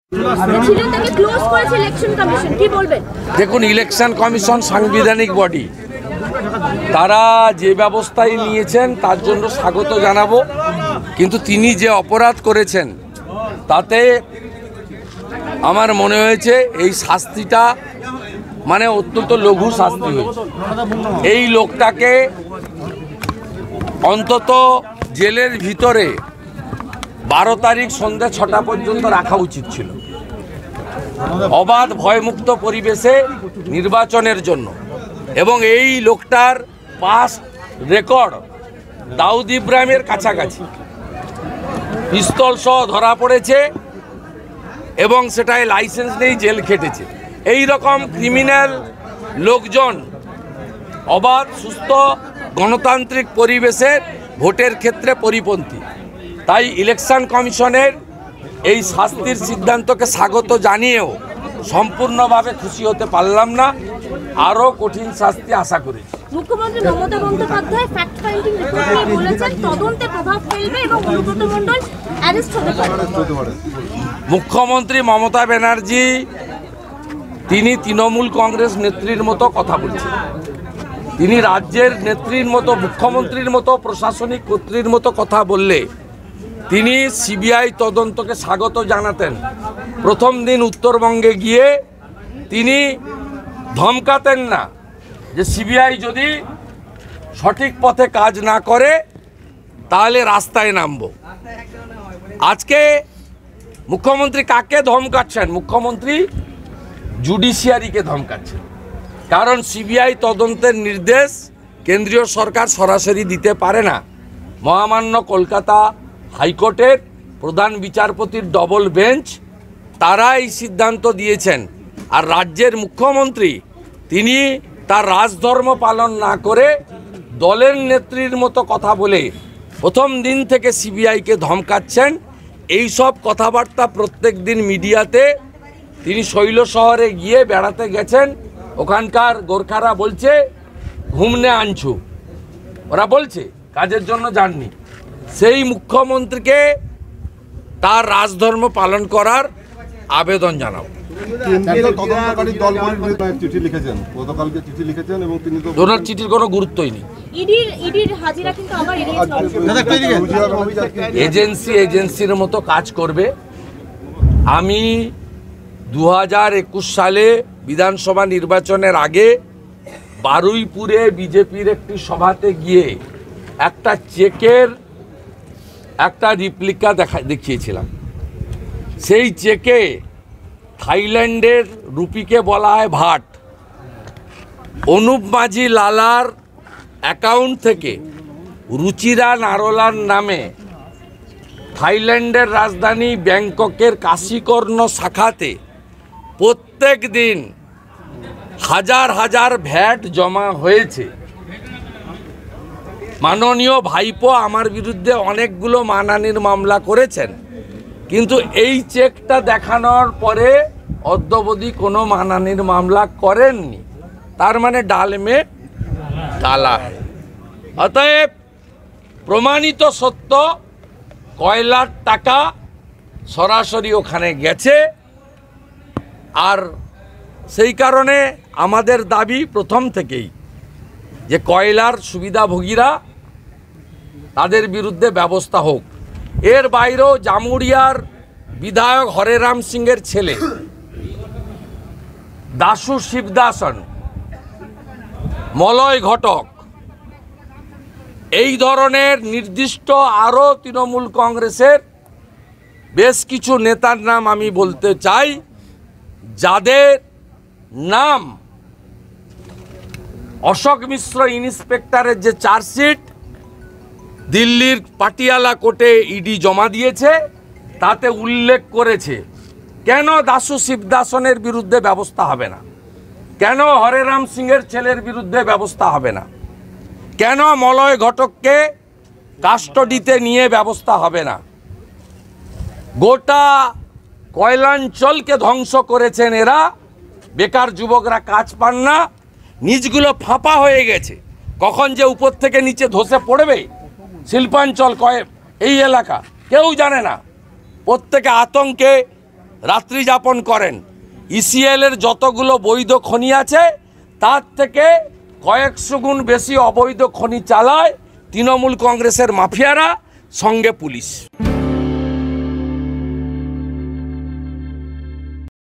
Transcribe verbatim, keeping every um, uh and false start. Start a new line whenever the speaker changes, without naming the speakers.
দেখুন, election commission সাংবিধানিক body, তারা যে ব্যবস্থাই নিয়েছেন তার জন্য স্বাগত জানাবো। কিন্তু তিনি যে অপরাধ করেছেন তাতে আমার মনে হয়েছে এই শাস্তিটা মানে অত্যন্ত লঘু শাস্তি হয়েছে। এই লোকটাকে অন্তত জেলের ভিতরে বারো তারিখ সন্ধ্যা ছটা পর্যন্ত রাখা উচিত ছিল, অবাধ ভয়মুক্ত পরিবেশে নির্বাচনের জন্য। এবং এই লোকটার পাস্ট রেকর্ড দাউদ ইব্রাহিমের কাছাকাছি, পিস্তল সহ ধরা পড়েছে এবং সেটায় লাইসেন্স নেই, জেল খেটেছে। এই রকম ক্রিমিনাল লোকজন অবাধ সুস্থ গণতান্ত্রিক পরিবেশের ভোটের ক্ষেত্রে পরিপন্থী। তাই ইলেকশন কমিশনের এই শাস্তির সিদ্ধান্তকে স্বাগত জানিয়েও সম্পূর্ণভাবে খুশি হতে পারলাম না, আরও কঠিন শাস্তি আশা করেছি।
মুখ্যমন্ত্রী Mamata Bandyopadhyay fact finding report নিয়ে বলেছেন তদন্তে প্রভাব ফেলবে এবং অনুব্রত মণ্ডল অ্যারেস্ট হতে পারে।
মুখ্যমন্ত্রী মমতা ব্যানার্জি তিনি তৃণমূল কংগ্রেস নেত্রীর মতো কথা বলছেন। তিনি রাজ্যের নেত্রীর মতো, মুখ্যমন্ত্রীর মতো, প্রশাসনিক কর্তৃর মতো কথা বললে তিনি সিবিআই তদন্তকে স্বাগত জানাতেন। প্রথম দিন উত্তরবঙ্গে গিয়ে তিনি ধমকাতেন না যে সিবিআই যদি সঠিক পথে কাজ না করে তাহলে রাস্তায় নামব। আজকে মুখ্যমন্ত্রী কাকে ধমকাচ্ছেন? মুখ্যমন্ত্রী জুডিশিয়ারিকে ধমকাচ্ছেন। কারণ সিবিআই তদন্তের নির্দেশ কেন্দ্রীয় সরকার সরাসরি দিতে পারে না। মহামান্য কলকাতা হাইকোর্টের প্রধান বিচারপতির ডবল বেঞ্চ তারা এই সিদ্ধান্ত দিয়েছেন। আর রাজ্যের মুখ্যমন্ত্রী তিনি তার রাজধর্ম পালন না করে দলের নেত্রীর মতো কথা বলে প্রথম দিন থেকে সিবিআইকে ধমকাচ্ছেন। এই সব কথাবার্তা প্রত্যেক দিন মিডিয়াতে, তিনি শৈল শহরে গিয়ে বেড়াতে গেছেন, ওখানকার গোর্খারা বলছে ঘুমনে আনছু, ওরা বলছে কাজের জন্য যাননি। সেই মুখ্যমন্ত্রীকে তার রাজধর্ম পালন করার আবেদন জানাবো। ওনার চিঠির কোনো গুরুত্বই নেই। এজেন্সি এজেন্সির মতো কাজ করবে। আমি দু হাজার একুশ সালে বিধানসভা নির্বাচনের আগে বারুইপুরে বিজেপির একটি সভাতে গিয়ে একটা চেকের একটা রিপ্লিকা দেখা দেখিয়েছিলাম। সেই চেকে থাইল্যান্ডের রুপিকে বলা হয় ভাট। অনুপ মাঝি লালার অ্যাকাউন্ট থেকে রুচিরা নারোলার নামে থাইল্যান্ডের রাজধানী ব্যাংককের কাশীকর্ণ শাখাতে প্রত্যেক দিন হাজার হাজার ভ্যাট জমা হয়েছে। মাননীয় ভাইপো আমার বিরুদ্ধে অনেকগুলো মানহানির মামলা করেছেন, কিন্তু এই চেকটা দেখানোর পরে অদ্যাবধি কোনো মানহানির মামলা করেননি। তার মানে ডালমে কালা। অতএব প্রমাণিত সত্য কয়লার টাকা সরাসরি ওখানে গেছে। আর সেই কারণে আমাদের দাবি প্রথম থেকেই যে কয়লার সুবিধাভোগীরা তাদের বিরুদ্ধে ব্যবস্থা হোক। এর বাইরেও জামুরিয়ার বিধায়ক হরেরাম সিংয়ের ছেলে দাশু শিবদাসন, মলয় ঘটক, এই ধরনের নির্দিষ্ট আরও তৃণমূল কংগ্রেসের বেশ কিছু নেতার নাম আমি বলতে চাই, যাদের নাম অশোক মিশ্র ইন্সপেক্টরের যে চার্জশিট দিল্লির পাটিয়ালা কোর্টে ইডি জমা দিয়েছে তাতে উল্লেখ করেছে। কেন দাশু শিবদাসনের বিরুদ্ধে ব্যবস্থা হবে না? কেন হরেরাম সিংয়ের ছেলের বিরুদ্ধে ব্যবস্থা হবে না? কেন মলয় ঘটককে কাস্টডিতে নিয়ে ব্যবস্থা হবে না? গোটা কয়লাঞ্চলকে ধ্বংস করেছেন এরা। বেকার যুবকরা কাজ পান না, নিচগুলো ফাঁপা হয়ে গেছে। কখন যে উপর থেকে নিচে ধসে পড়বে শিল্পাঞ্চল কয় এই এলাকা কেউ জানে না। প্রত্যেকে আতঙ্কে রাত্রি যাপন করেন। ইসিএলের যতগুলো বৈধ খনি আছে তার থেকে কয়েকশো গুণ বেশি অবৈধ খনি চালায় তৃণমূল কংগ্রেসের মাফিয়ারা, সঙ্গে পুলিশ।